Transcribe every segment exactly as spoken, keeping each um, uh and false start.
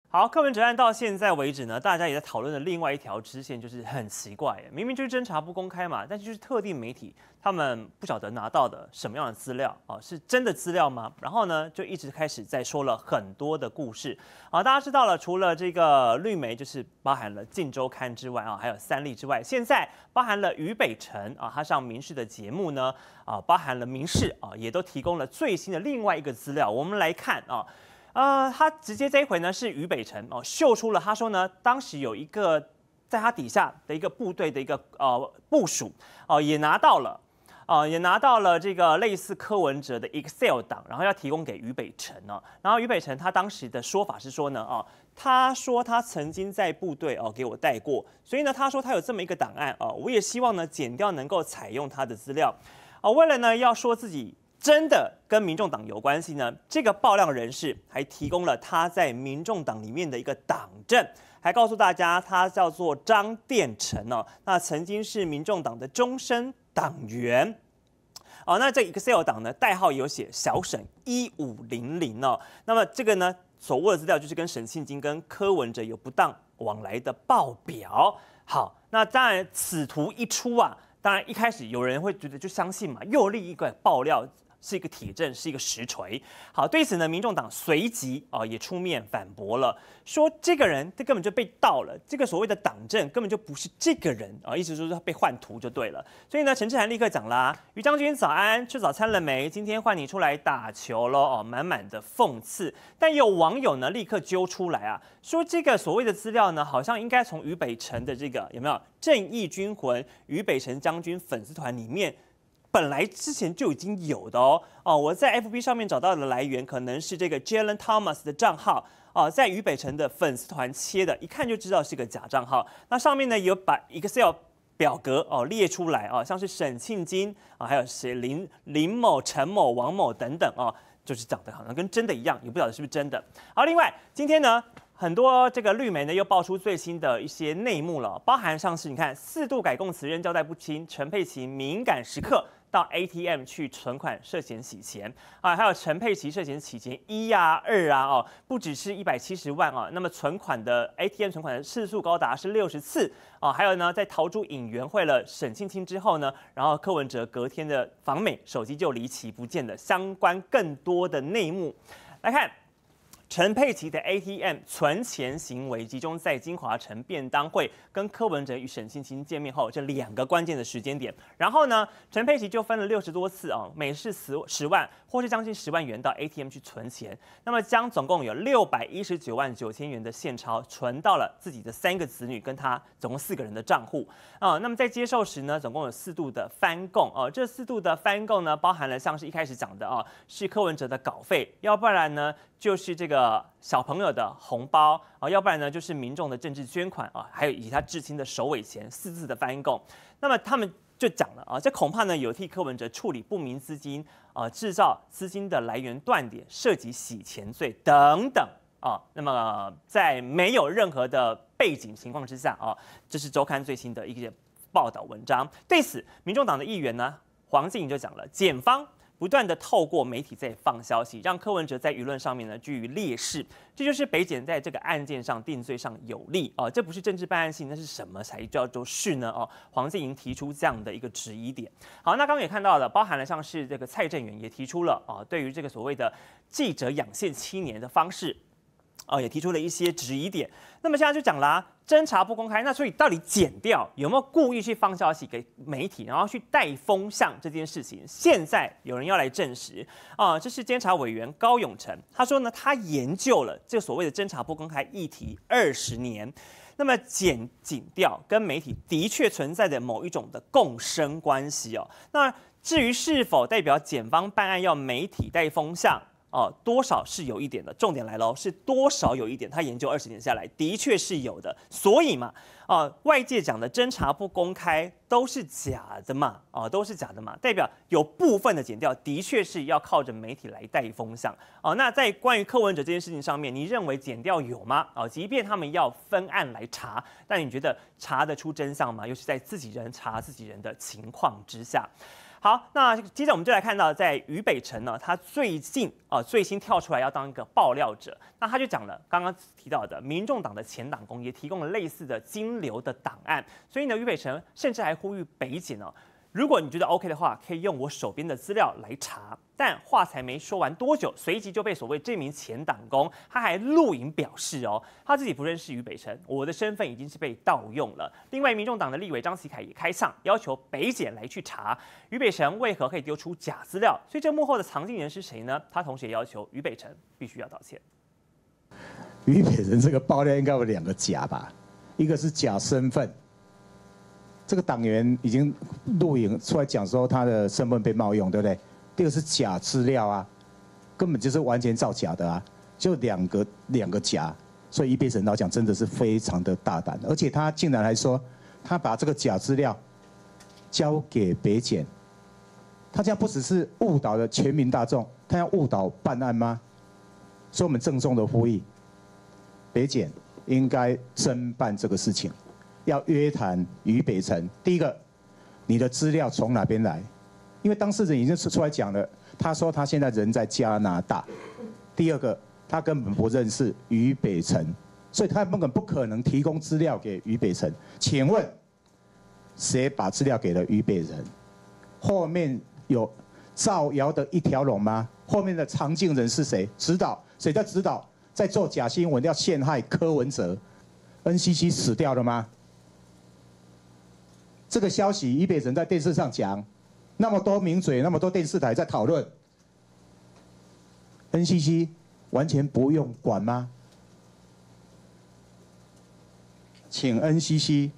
好，柯文哲案到现在为止呢，大家也在讨论的另外一条支线，就是很奇怪，明明就是侦查不公开嘛，但是就是特定媒体他们不晓得拿到的什么样的资料啊，是真的资料吗？然后呢，就一直开始在说了很多的故事啊。大家知道了，除了这个绿媒，就是包含了《镜周刊》之外啊，还有三立之外，现在包含了于北辰啊，他上民视的节目呢啊，包含了民视啊，也都提供了最新的另外一个资料。我们来看啊。呃，他直接这一回呢是于北辰哦，秀出了他说呢，当时有一个在他底下的一个部队的一个呃部署哦、呃，也拿到了哦、呃，也拿到了这个类似柯文哲的 Excel 档，然后要提供给于北辰哦。然后于北辰他当时的说法是说呢，哦，他说他曾经在部队哦给我带过，所以呢他说他有这么一个档案哦，我也希望呢检调能够采用他的资料哦，为了呢要说自己。真的跟民众党有关系呢？这个爆料人士还提供了他在民众党里面的一个党证，还告诉大家他叫做张殿成哦，那曾经是民众党的终身党员。哦，那这 Excel 档呢，代号有写小沈一五零零哦。那么这个呢，所握的资料就是跟沈庆金跟柯文哲有不当往来的报表。好，那当然此图一出啊，当然一开始有人会觉得就相信嘛，又另一个爆料。是一个铁证，是一个实锤。好，对此呢，民众党随即啊、呃、也出面反驳了，说这个人他根本就被盗了，这个所谓的党证根本就不是这个人啊，意思就是他被换图就对了。所以呢，陈志涵立刻讲啦：“于将军早安，吃早餐了没？今天换你出来打球喽！”哦，满满的讽刺。但有网友呢立刻揪出来啊，说这个所谓的资料呢，好像应该从于北辰的这个有没有正义军魂于北辰将军粉丝团里面。本来之前就已经有的哦，哦，我在 F B 上面找到的来源可能是这个 Jalen Thomas 的账号哦，在于北辰的粉丝团切的，一看就知道是个假账号。那上面呢有把 Excel 表格哦列出来哦，像是沈庆金啊，还有谁林林某、陈某、王某等等哦，就是长得好像跟真的一样，也不晓得是不是真的。好，另外今天呢。很多这个绿媒呢又爆出最新的一些内幕了，包含上是你看四度改供词认交代不清，陈佩琪敏感时刻到 A T M 去存款涉嫌洗钱啊，还有陈佩琪涉嫌洗钱一啊二啊哦，不只是一百七十万啊，那么存款的 A T M 存款的次数高达是六十次啊，还有呢在逃出影园会了沈庆清之后呢，然后柯文哲隔天的访美手机就离奇不见的相关更多的内幕来看。陈佩琪的 A T M 存钱行为集中在金华城便当会跟柯文哲与沈庆清见面后这两个关键的时间点，然后呢，陈佩琪就分了六十多次啊，每次十十万或是将近十万元到 A T M 去存钱，那么将总共有六百一十九万九千元的现钞存到了自己的三个子女跟他总共四个人的账户啊。那么在接受时呢，总共有四度的翻供啊，这四度的翻供呢，包含了像是一开始讲的啊，是柯文哲的稿费，要不然呢就是这个。小朋友的红包啊，要不然呢就是民众的政治捐款啊，还有以及他至亲的首尾钱四次的翻供。那么他们就讲了啊，这恐怕呢有替柯文哲处理不明资金啊，制造资金的来源断点，涉及洗钱罪等等啊。那么在没有任何的背景情况之下啊，这是周刊最新的一个报道文章。对此，民众党的议员呢黄静颖就讲了，检方。不断的透过媒体在放消息，让柯文哲在舆论上面呢居于劣势，这就是北检在这个案件上定罪上有利哦，这不是政治办案性，那是什么才叫做是呢？哦，黄建莹提出这样的一个质疑点。好，那刚刚也看到了，包含了像是这个蔡正元也提出了啊，对于这个所谓的记者养线七年的方式。哦，也提出了一些质疑点。那么现在就讲啦，侦查不公开，那所以到底检调有没有故意去放消息给媒体，然后去带风向这件事情，现在有人要来证实啊、呃，这是监察委员高永成，他说呢，他研究了这所谓的侦查不公开议题二十年。那么检警调跟媒体的确存在着某一种的共生关系哦。那至于是否代表检方办案要媒体带风向？哦，多少是有一点的，重点来喽，是多少有一点。他研究二十年下来，的确是有的。所以嘛，哦、呃，外界讲的侦查不公开都是假的嘛，哦、呃，都是假的嘛，代表有部分的检调的确是要靠着媒体来带风向。哦、呃，那在关于柯文哲这件事情上面，你认为检调有吗？哦、呃，即便他们要分案来查，但你觉得查得出真相吗？尤其在自己人查自己人的情况之下。 好，那接着我们就来看到，在于北辰呢，他最近啊、呃、最新跳出来要当一个爆料者，那他就讲了刚刚提到的民众党的前党工也提供了类似的金流的档案，所以呢，于北辰甚至还呼吁北检呢。如果你觉得 OK 的话，可以用我手边的资料来查。但话才没说完多久，随即就被所谓这名前党工，他还录影表示哦，他自己不认识于北辰，我的身份已经是被盗用了。另外，民众党的立委张启凯也开唱，要求北检来去查于北辰为何可以丢出假资料。所以这幕后的藏镜人是谁呢？他同时也要求于北辰必须要道歉。 于北辰这个爆料应该有两个假吧，一个是假身份。这个党员已经录影出来讲说他的身份被冒用，对不对？第二个是假资料啊，根本就是完全造假的啊，就两个两个假，所以于北辰老讲真的是非常的大胆，而且他竟然还说他把这个假资料交给北检，他这样不只是误导了全民大众，他要误导办案吗？所以我们郑重的呼吁，北检应该侦办这个事情。要约谈于北辰。第一个，你的资料从哪边来？因为当事人已经出来讲了，他说他现在人在加拿大。第二个，他根本不认识于北辰，所以他根本不可能提供资料给于北辰。请问，谁把资料给了于北辰？后面有造谣的一条龙吗？后面的藏镜人是谁？指导谁在指导？在做假新闻要陷害柯文哲 ，N C C 死掉了吗？这个消息于北辰在电视上讲，那么多名嘴，那么多电视台在讨论 ，N C C 完全不用管吗？请 N C C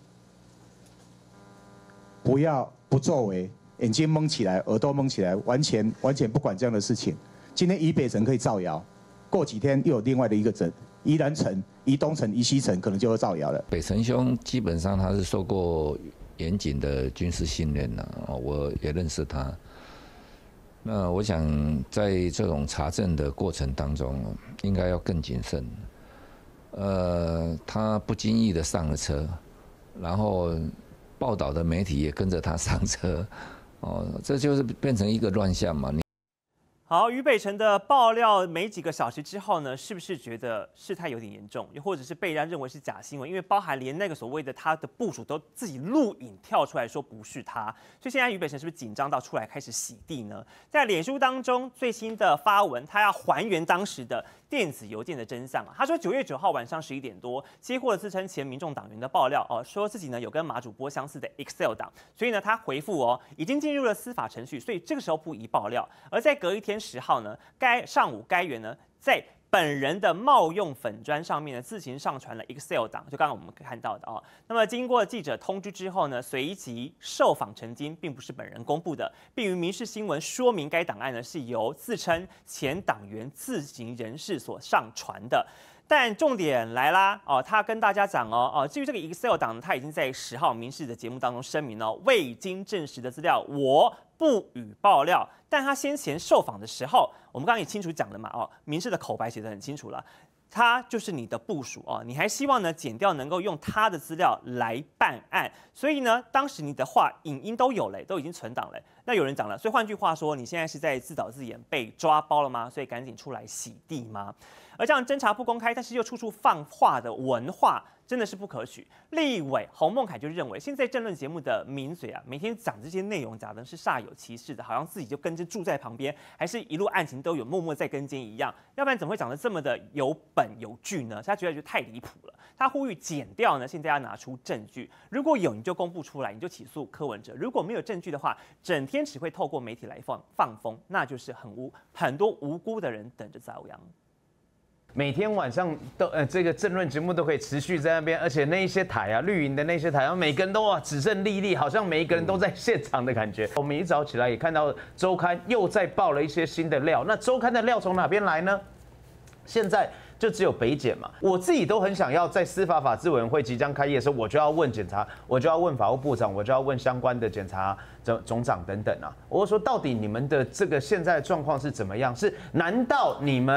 不要不作为，眼睛蒙起来，耳朵蒙起来，完全完全不管这样的事情。今天于北辰可以造谣，过几天又有另外的一个人，宜兰城、宜东城、宜西城可能就会造谣了。 北辰兄基本上他是受过严谨的军事训练的，我也认识他。那我想在这种查证的过程当中，应该要更谨慎。呃，他不经意的上了车，然后报道的媒体也跟着他上车，哦，这就是变成一个乱象嘛。 好，于北辰的爆料没几个小时之后呢，是不是觉得事态有点严重，又或者是被人认为是假新闻？因为包含连那个所谓的他的部属都自己录影跳出来说不是他，所以现在于北辰是不是紧张到出来开始洗地呢？在脸书当中最新的发文，他要还原当时的电子邮件的真相啊。他说九月九号晚上十一点多，接获了自称前民众党员的爆料哦，说自己呢有跟马主播相似的 Excel 档，所以呢他回复哦已经进入了司法程序，所以这个时候不宜爆料。而在隔一天十号呢，该上午该员呢在本人的冒用粉专上面呢自行上传了 Excel 档，就刚刚我们看到的哦。那么经过记者通知之后呢，随即受访成金，并不是本人公布的，并于民事新闻说明该档案呢是由自称前党员自行人士所上传的。但重点来啦，哦，他跟大家讲哦，哦，至于这个 Excel 档，他已经在十号民视的节目当中声明了，未经证实的资料，我不予爆料。但他先前受访的时候，我们刚刚也清楚讲了嘛，哦，民视的口白写得很清楚了，他就是你的部属哦，你还希望呢检调能够用他的资料来办案，所以呢，当时你的话影音都有嘞，都已经存档嘞。那有人讲了，所以换句话说，你现在是在自导自演被抓包了吗？所以赶紧出来洗地吗？而这样侦查不公开，但是又处处放话的文化，真的是不可取。立委洪孟凯就认为，现在政论节目的名嘴啊，每天讲这些内容，讲的是煞有其事的，好像自己就跟着住在旁边，还是一路案情都有默默在跟监一样，要不然怎么会讲得这么的有本有据呢？他觉得就太离谱了。他呼吁检调呢，现在要拿出证据，如果有你就公布出来，你就起诉柯文哲；如果没有证据的话，整天只会透过媒体来放放风，那就是很无很多无辜的人等着遭殃。 每天晚上都呃这个政论节目都可以持续在那边，而且那一些台啊绿营的那些台啊，每个人都哇指证历历，好像每一个人都在现场的感觉。我们一早起来也看到周刊又在爆了一些新的料，那周刊的料从哪边来呢？现在就只有北检嘛，我自己都很想要在司法法制委员会即将开业的时候，我就要问检察，我就要问法务部长，我就要问相关的检察总总长等等啊。我说到底你们的这个现在的状况是怎么样？是难道你们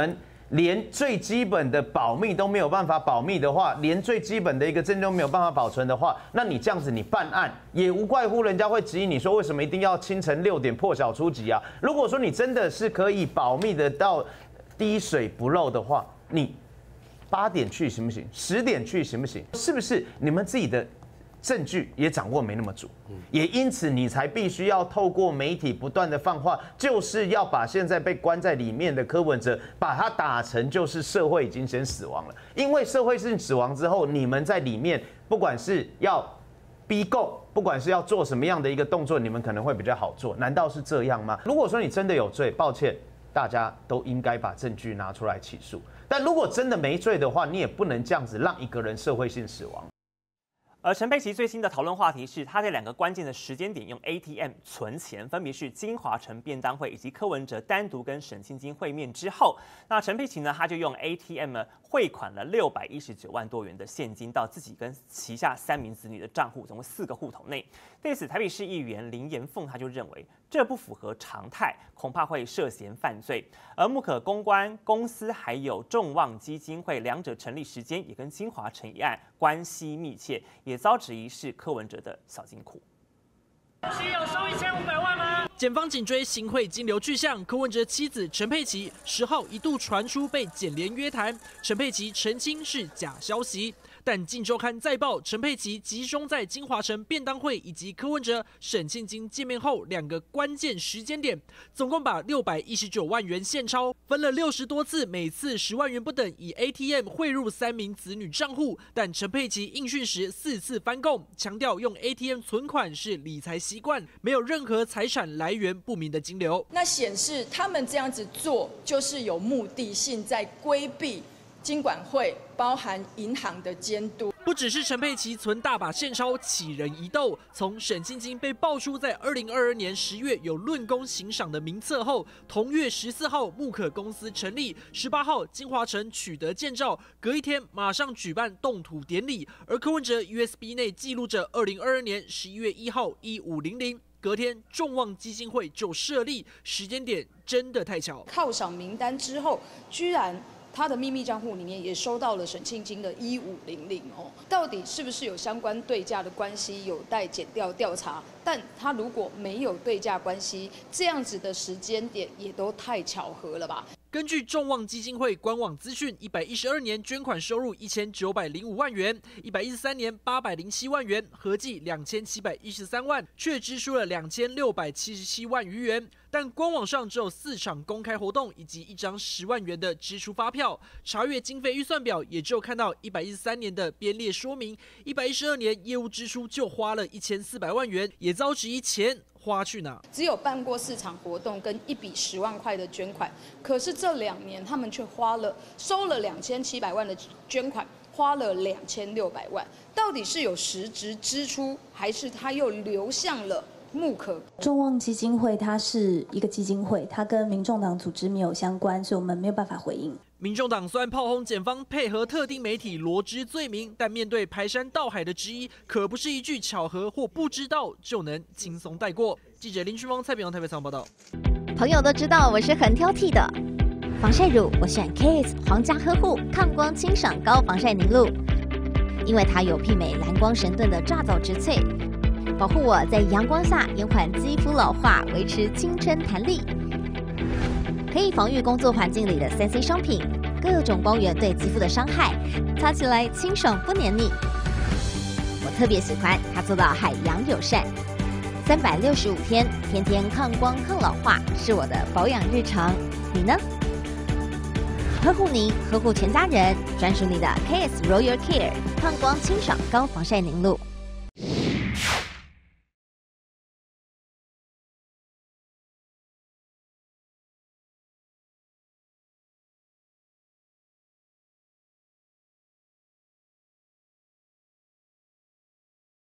连最基本的保密都没有办法保密的话，连最基本的一个证据都没有办法保存的话，那你这样子你办案也无怪乎人家会质疑你说为什么一定要清晨六点破晓出击啊？如果说你真的是可以保密得到滴水不漏的话，你八点去行不行？十点去行不行？是不是你们自己的证据也掌握没那么足，也因此你才必须要透过媒体不断的放话，就是要把现在被关在里面的柯文哲，把他打成就是社会已经先死亡了。因为社会性死亡之后，你们在里面不管是要逼供，不管是要做什么样的一个动作，你们可能会比较好做。难道是这样吗？如果说你真的有罪，抱歉，大家都应该把证据拿出来起诉。但如果真的没罪的话，你也不能这样子让一个人社会性死亡。 而陈佩琪最新的讨论话题是，他在两个关键的时间点用 A T M 存钱，分别是金华城便当会以及柯文哲单独跟沈清金会面之后。那陈佩琪呢，他就用 A T M 呢汇款了六百一十九万多元的现金到自己跟旗下三名子女的账户，总共四个户头内。对此，台北市议员林延凤他就认为，这不符合常态，恐怕会涉嫌犯罪。而木可公关公司还有众望基金会两者成立时间也跟金华城一案关系密切，也遭质疑是柯文哲的小金库。 是有收一千五百万吗？检方紧追行贿金流去向，柯文哲妻子陈佩琪十号一度传出被检联约谈，陈佩琪澄清是假消息。但《镜周刊》再报，陈佩琪集中在金华城便当会以及柯文哲、沈庆金见面后两个关键时间点，总共把六百一十九万元现钞分了六十多次，每次十万元不等，以 A T M 汇入三名子女账户。但陈佩琪应讯时四次翻供，强调用 A T M 存款是理财习惯，没有任何财产来源不明的金流。 那显示他们这样子做，就是有目的性在规避金管会包含银行的监督。 不只是陈佩琪存大把现钞起人疑窦，从沈庆金被爆出在二零二二年十月有论功行赏的名册后，同月十四号木可公司成立，十八号金华城取得建照，隔一天马上举办动土典礼。而柯文哲 U S B 内记录着二零二二年十一月一号一五零零。隔天，众望基金会就设立，时间点真的太巧。 犒赏名单之后，居然他的秘密账户里面也收到了沈庆金的一五零零哦，到底是不是有相关对价的关系，有待检调调查。但他如果没有对价关系，这样子的时间点也都太巧合了吧？ 根据众望基金会官网资讯，一百一十二年捐款收入一千九百零五万元，一百一十三年八百零七万元，合计两千七百一十三万，却支出了两千六百七十七万余元。但官网上只有四场公开活动以及一张十万元的支出发票，查阅经费预算表也只有看到一百一十三年的编列说明，一百一十二年业务支出就花了一千四百万元，也遭质疑钱花去哪？ 只有办过四场活动跟一笔十万块的捐款，可是这两年他们却花了收了两千七百万的捐款，花了两千六百万，到底是有实质支出，还是他又流向了木可？ 众望基金会它是一个基金会，它跟民众党组织没有相关，所以我们没有办法回应。 民众党虽然炮轰检方配合特定媒体罗织罪名，但面对排山倒海的质疑，可不是一句巧合或不知道就能轻松带过。记者林旭峰、蔡炳荣台北采访报道。 朋友都知道我是很挑剔的，防晒乳我选 Kiss 皇家呵护抗光清爽高防晒凝露，因为它有媲美蓝光神盾的抓藻植萃，保护我在阳光下延缓肌肤老化，维持青春弹力。可以防御工作环境里的三 C 商品，各种光源对肌肤的伤害，擦起来清爽不黏腻。我特别喜欢它做到海洋友善，三百六十五天，天天抗光抗老化，是我的保养日常。你呢？呵护您，呵护全家人，专属你的 K S Royal Care 抗光清爽高防晒凝露。